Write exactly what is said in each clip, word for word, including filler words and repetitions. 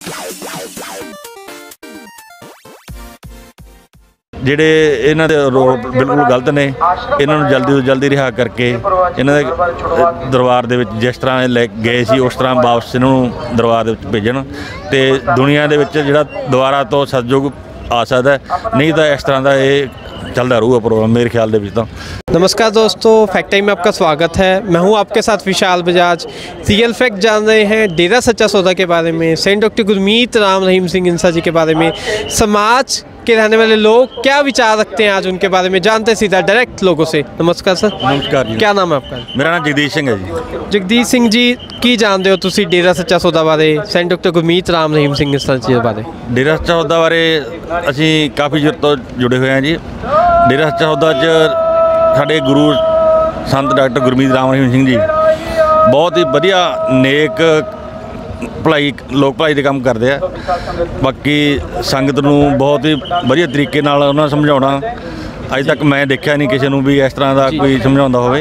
ਜਿਹੜੇ ਇਹਨਾਂ ਦੇ ਆਰੋਪ ਬਿਲਕੁਲ ਗਲਤ ਨੇ, ਇਹਨਾਂ ਨੂੰ ਜਲਦੀ ਤੋਂ ਜਲਦੀ ਰਿਹਾ ਕਰਕੇ ਇਹਨਾਂ ਦੇ ਦਰਬਾਰ ਦੇ ਵਿੱਚ ਜਿਸ ਤਰ੍ਹਾਂ ਇਹ ਲੈ ਗਏ ਸੀ ਉਸ ਤਰ੍ਹਾਂ ਵਾਪਸ ਇਹਨਾਂ ਨੂੰ ਦਰਬਾਰ ਦੇ ਵਿੱਚ ਭੇਜਣ ਅਤੇ ਦੁਨੀਆ ਦੇ ਵਿੱਚ ਜਿਹੜਾ ਦੁਬਾਰਾ ਤੋਂ ਸਤਿਯੁਗ ਆ ਸਕਦਾ, नहीं तो इस तरह का ये चलता रहूगा प्रोग्राम मेरे ख्याल दे विच तां। नमस्कार दोस्तों, फैक्ट टाइम में आपका स्वागत है। मैं हूं आपके साथ विशाल बजाज। रियल फैक्ट जान रहे हैं डेरा सच्चा सौदा के बारे में, सेंट डॉक्टर गुरमीत राम रहीम सिंह इंसा जी के बारे में, समाज के रहने वाले लोग क्या विचार रखते हैं आज उनके बारे में जानते सीधा डायरेक्ट लोगों से। नमस्कार सर। नमस्कार जी। क्या नाम है आपका? मेरा नाम जगदीश सिंह है जी। जगदीश सिंह जी की जानते हो तुसी डेरा सच्चा सौदा बारे, सेंट डॉक्टर गुरमीत राम रहीम सिंह इंसा जी बारे? डेरा सच्चा सौदा बारे असीं काफ़ी चिर तो जुड़े हुए हैं जी। डेरा सच्चा सौदा च साडे गुरु संत डॉक्टर गुरमीत राम रहीम सिंह जी बहुत ही वधिया नेक ਭਲਾਈ ਲੋਕ ਭਲਾਈ ਦੇ ਕੰਮ ਕਰਦੇ ਆ। ਬਾਕੀ ਸੰਗਤ ਨੂੰ ਬਹੁਤ ਹੀ ਵਧੀਆ ਤਰੀਕੇ ਨਾਲ ਉਹਨਾਂ ਨੂੰ ਸਮਝਾਉਣਾ ਅੱਜ ਤੱਕ मैं देखा नहीं किसी ਨੂੰ भी इस तरह का कोई समझाता होवे।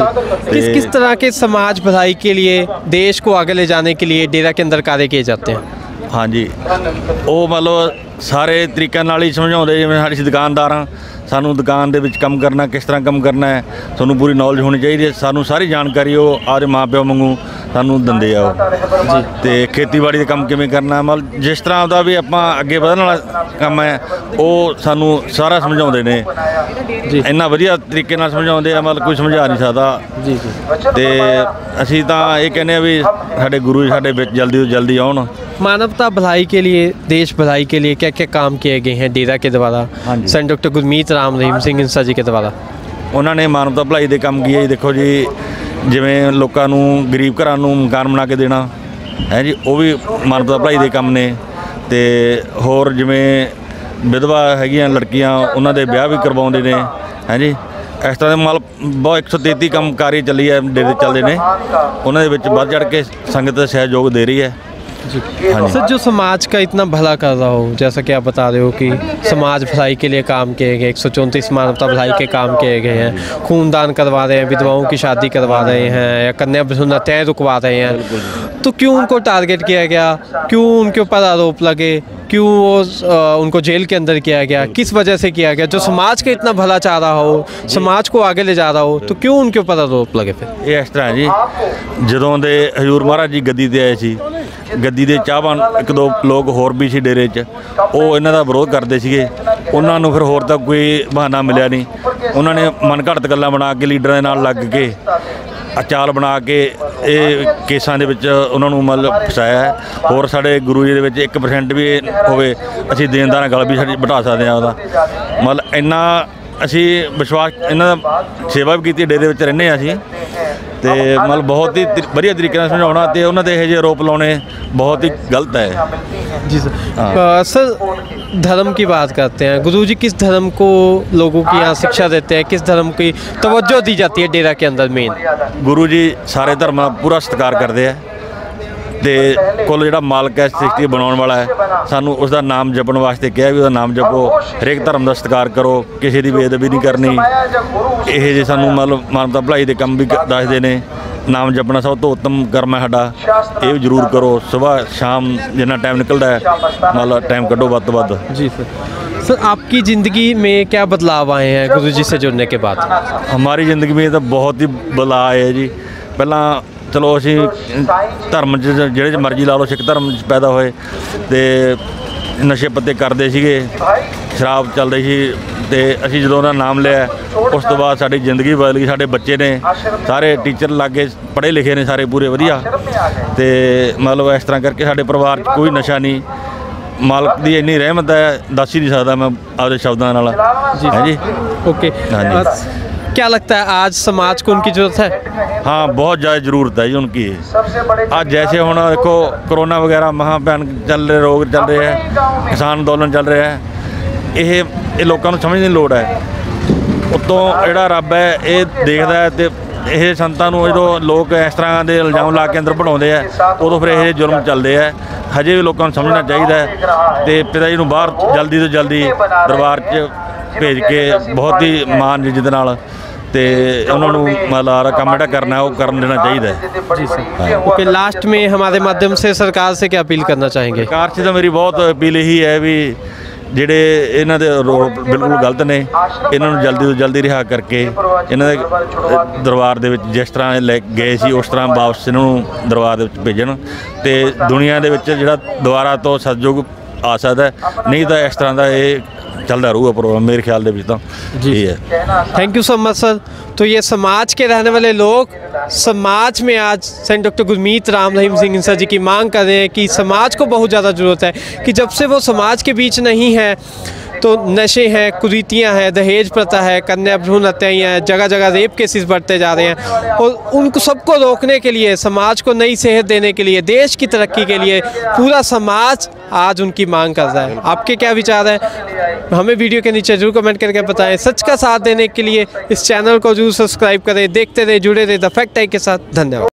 किस किस तरह के समाज भलाई के लिए, देश को आगे ले जाने के लिए डेरा के अंदर कार्य किए जाते हैं? हाँ जी, वो मतलब सारे तरीक़े नाल ही समझाते, जिवें साडी दुकानदार हाँ, सानू दुकान दे विच काम करना, किस तरह काम करना है, सानू पूरी नॉलेज होनी चाहिए। सानू सारी जानकारी वो आपदे माँ प्यो वांगू सानू दिंदे आ जी। ते खेतीबाड़ी का काम किवें करना, मतलब जिस तरह का भी आपां अगे वधण वाला काम है वो सानू सारा समझाउंदे ने जी। इन्ना वधिया तरीके नाल समझाउंदे आ, मतलब कोई समझा नहीं सकदा जी जी। ते असीं तां इह कहने भी साडे गुरु साडे विच जल्दी तो जल्दी आउण। मानवता भलाई के लिए, देश भलाई के लिए क्या क्या काम किए गए हैं डेरा के द्वारा, सेंट डॉक्टर गुरमीत राम रहीम सिंह इंसा जी के द्वारा? उन्होंने मानवता भलाई के काम किए। देखो जी, जिमें लोगों को गरीब घरां नूं मकान बना के देना है जी, वो भी मानवता भलाई के काम ने। तो होर जिमें विधवा हैगियां लड़कियां उन्होंने दे ब्याह भी करवाउंदे ने है जी। इस तरह माल बहुत एक सौ तेती काम कार्य चली है डेरे चलते हैं, उन्होंने विच बढ़ चढ़ के संगत सहयोग दे रही है जी। हाँ सर, जो समाज का इतना भला कर रहा हो, जैसा कि आप बता रहे हो कि समाज भलाई के लिए काम किए गए, एक सौ चौंतीस मानवता भलाई के काम किए गए हैं, खूनदान करवा रहे हैं, विधवाओं की शादी करवा रहे हैं या कन्या भ्रूणहत्याएं रुकवा रहे हैं, तो क्यों उनको टारगेट किया गया, क्यों उनके ऊपर आरोप लगे, क्यों वो उनको जेल के अंदर किया गया, किस वजह से किया गया? जो समाज का इतना भला चाह रहा हो, समाज को आगे ले जा रहा हो, तो क्यों उनके ऊपर आरोप लगे? फिर ये इस तरह जी, जदों दे हजूर महाराज जी गद्दी ते आए सी, गद्दी दे चाहवान एक दो लोग होर भी सी डेरे च, वो इन्हां दा विरोध करते सीगे। उन्हां नूं फिर होर तां कोई बहाना मिलिया नहीं, उन्होंने मन घड़त गल्लां बना के लीडरां दे नाल लग के चाल बना के ये केसां दे विच उन्हां नूं मतलब फसाया है। होर साडे गुरु जी दे विच एक परसेंट भी होवे असीं देनदारां गल भी साडी बिठा सकदे हां। ओहदा मतलब इन्ना असीं विश्वास इन्हां दा सेवा भी कीती, डेरे विच रहिंदे हां असीं, तो मतलब बहुत ही वधिया तरीके नाल समझाउणा ते उन्हां दे इहो जिहे आरोप लाउणे बहुत ही गलत है जी सर। हाँ। सर, धर्म की बात करते हैं, गुरु जी किस धर्म को लोगों की यहाँ शिक्षा देते हैं, किस धर्म की तवज्जो दी जाती है डेरा के अंदर? मेन गुरु जी सारे धर्म का पूरा सत्कार करते हैं, तो कुल जो मालक है सृष्टि बनाने वाला है, सानू उसका नाम जपण वास्ते कहा भी उसका नाम जपो, हरेक धर्म का सत्कार करो, किसी की बेअदबी नहीं करनी। ये जे सानू मतलब मानवता भलाई के काम भी दसदे ने, नाम जपना सब तो उत्तम कर्म है साडा, ये भी जरूर करो। सुबह शाम जिन्ना टाइम निकलता है मतलब टाइम कड्डो वध तो वध जी सर। सर, आपकी ज़िंदगी में क्या बदलाव आए हैं गुरु जी से जुड़ने के बाद? हमारी ज़िंदगी में तो बहुत ही बदलाव आए जी। पहला चलो असी धर्म ਜਿਹੜੇ मर्जी ला लो, सिख धर्म पैदा होए तो नशे पत्ते करते सीगे, शराब चलती सी, तो असी जो उन्होंने नाम लिया उस तो बाद साड़ी जिंदगी बदल गई। साढ़े बच्चे ने सारे टीचर लागे पढ़े लिखे ने सारे पूरे वधिया, तो मतलब इस तरह करके साढ़े परिवार कोई नशा नहीं। मालक की इन्नी रहमत है, दस ही नहीं सकता मैं आपके शब्दों नाल है जी। ओके, हाँ जी। क्या लगता है आज समाज को उनकी ज़रूरत है? हाँ, बहुत ज़्यादा ज़रूरत है जी उनकी। आज जैसे हुण देखो कोरोना वगैरह महाभयानक चल रहे, रोग चल रहे हैं, किसान अंदोलन चल रहा है, ये ये लोगों को समझने की लोड़ है। उत्तों जिहड़ा रब है ये देखदा है, तो ये संतां नूं जो लोग इस तरह के इल्जाम ला के अंदर बढ़ाउंदे आ, उदों फिर ये जुर्म चलते हैं। हजे भी लोगों को समझना चाहिए है, तो पिता जी नूं बाहर जल्दी तो जल्दी दरबार च भेज के बहुत ही मान जिद नाल ਤੇ ਉਹਨਾਂ ਨੂੰ ਮਤਲਬ ਕੰਮ ਜਿਹੜਾ ਕਰਨਾ ਉਹ ਕਰਨ ਦੇਣਾ ਚਾਹੀਦਾ ਹੈ। जी सर ओके लास्ट में हमारे माध्यम से सरकार से क्या अपील करना चाहेंगे? ਸਰਕਾਰ 'ਚ ਤਾਂ ਮੇਰੀ ਬਹੁਤ ਅਪੀਲ ਇਹੀ ਹੈ ਵੀ ਜਿਹੜੇ ਇਹਨਾਂ ਦੇ ਆਰੋਪ ਬਿਲਕੁਲ ਗਲਤ ਨੇ ਇਹਨਾਂ ਨੂੰ ਜਲਦੀ ਤੋਂ ਜਲਦੀ ਰਿਹਾ ਕਰਕੇ ਇਹਨਾਂ ਦੇ ਅ, ਦਰਬਾਰ ਦੇ ਵਿੱਚ ਜਿਸ ਤਰ੍ਹਾਂ ਇਹ ਲੈ ਕੇ ਗਏ ਸੀ ਉਸ ਤਰ੍ਹਾਂ ਵਾਪਸ ਇਹਨਾਂ ਨੂੰ ਦਰਬਾਰ ਦੇ ਵਿੱਚ ਭੇਜਣ ਤੇ ਦੁਨੀਆ ਦੇ ਵਿੱਚ ਜਿਹੜਾ ਦੁਬਾਰਾ ਤੋਂ ਸਤਿਯੁਗ ਆ ਸਕਦਾ ਹੈ। ਨਹੀਂ ਤਾਂ ਇਸ ਤਰ੍ਹਾਂ ਦਾ ਇਹ ਚੱਲਦਾ ਰਹੂਗਾ ਪ੍ਰੋਗਰਾਮ ਮੇਰੇ ਖਿਆਲ ਦੇ ਵਿੱਚ ਤਾਂ ਇਹ ਹੈ। Thank you so much sir. तो ये समाज के रहने वाले लोग समाज में आज सेंट डॉक्टर गुरमीत राम रहीम सिंह इंसा जी की मांग कर रहे हैं कि समाज को बहुत ज़्यादा ज़रूरत है कि जब से वो समाज के बीच नहीं है तो नशे हैं, कुरीतियाँ हैं, दहेज प्रथा है, कन्या भ्रूण हत्याएँ हैं, जगह जगह रेप केसेस बढ़ते जा रहे हैं और उनको सबको रोकने के लिए समाज को नई सेहत देने के लिए देश की तरक्की के लिए पूरा समाज आज उनकी मांग कर रहा है। आपके क्या विचार हैं हमें वीडियो के नीचे जरूर कमेंट करके बताएं। सच का साथ देने के लिए इस चैनल को जरूर सब्सक्राइब करें। देखते रहे, जुड़े रहे द फैक्ट टाइम के साथ। धन्यवाद।